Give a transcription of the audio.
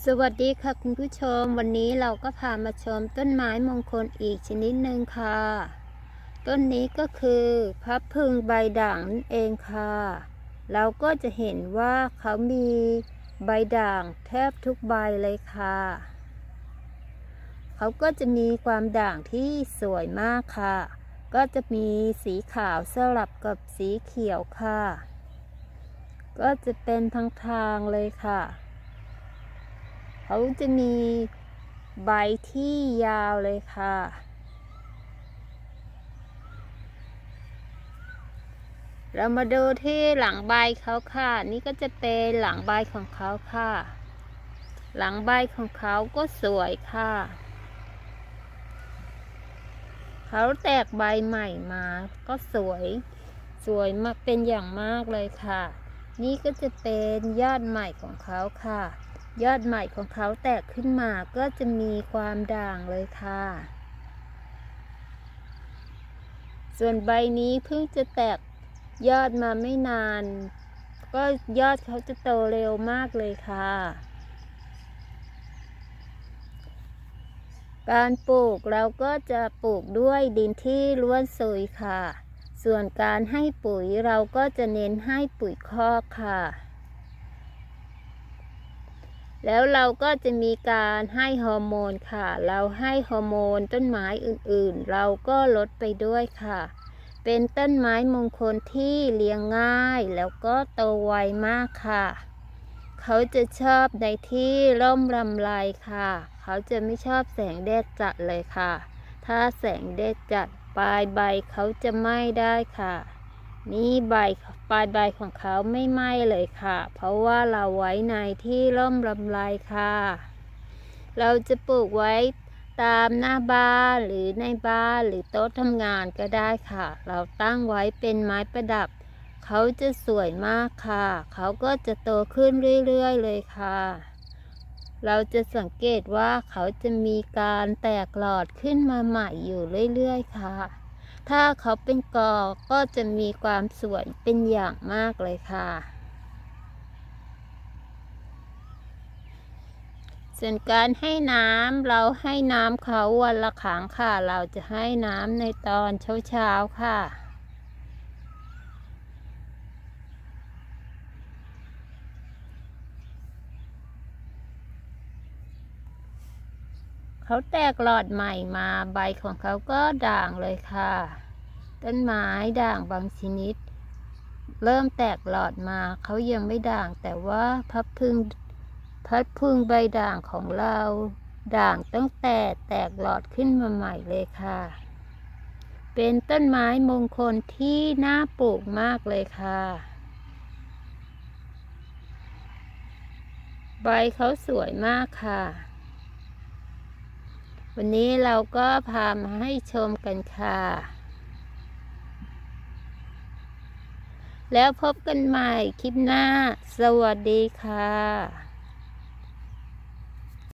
สวัสดีค่ะคุณผู้ชมวันนี้เราก็พามาชมต้นไม้มงคลอีกชนิดหนึ่งค่ะต้นนี้ก็คือพระพึงใบด่างนั่นเองค่ะเราก็จะเห็นว่าเขามีใบด่างแทบทุกใบเลยค่ะเขาก็จะมีความด่างที่สวยมากค่ะก็จะมีสีขาวสลับกับสีเขียวค่ะก็จะเป็นทางเลยค่ะเขาจะมีใบที่ยาวเลยค่ะเรามาดูที่หลังใบเขาค่ะนี่ก็จะเป็นหลังใบของเขาค่ะหลังใบของเขาก็สวยค่ะเขาแตกใบใหม่มาก็สวยมากเป็นอย่างมากเลยค่ะนี่ก็จะเป็นยอดใหม่ของเขาค่ะยอดใหม่ของเขาแตกขึ้นมาก็จะมีความด่างเลยค่ะส่วนใบนี้เพิ่งจะแตกยอดมาไม่นานก็ยอดเขาจะโตเร็วมากเลยค่ะการปลูกเราก็จะปลูกด้วยดินที่ร่วนซุยค่ะส่วนการให้ปุ๋ยเราก็จะเน้นให้ปุ๋ยคอกค่ะแล้วเราก็จะมีการให้ฮอร์โมนค่ะเราให้ฮอร์โมนต้นไม้อื่นๆเราก็ลดไปด้วยค่ะเป็นต้นไม้มงคลที่เลี้ยงง่ายแล้วก็โตไวมากค่ะเขาจะชอบในที่ร่มรำไรค่ะเขาจะไม่ชอบแสงแดดจัดเลยค่ะถ้าแสงแดดจัดปลายใบเขาจะไหม้ได้ค่ะนี่ปลายใบของเขาไม่ไหม้เลยค่ะเพราะว่าเราไว้ในที่ร่มรำไรค่ะเราจะปลูกไว้ตามหน้าบ้านหรือในบ้านหรือโต๊ะทำงานก็ได้ค่ะเราตั้งไว้เป็นไม้ประดับเขาจะสวยมากค่ะเขาก็จะโตขึ้นเรื่อยๆเลยค่ะเราจะสังเกตว่าเขาจะมีการแตกหลอดขึ้นมาใหม่อยู่เรื่อยๆค่ะถ้าเขาเป็นกอก็จะมีความสวยเป็นอย่างมากเลยค่ะส่วนการให้น้ำเราให้น้ำเขาวันละครั้งค่ะเราจะให้น้ำในตอนเช้าค่ะเขาแตกหลอดใหม่มาใบของเขาก็ด่างเลยค่ะต้นไม้ด่างบางชนิดเริ่มแตกหลอดมาเขายังไม่ด่างแต่ว่าพับพึ่งใบด่างของเราด่างตั้งแต่แตกหลอดขึ้นมาใหม่เลยค่ะเป็นต้นไม้มงคลที่น่าปลูกมากเลยค่ะใบเขาสวยมากค่ะวันนี้เราก็พามาให้ชมกันค่ะแล้วพบกันใหม่คลิปหน้าสวัสดีค่ะ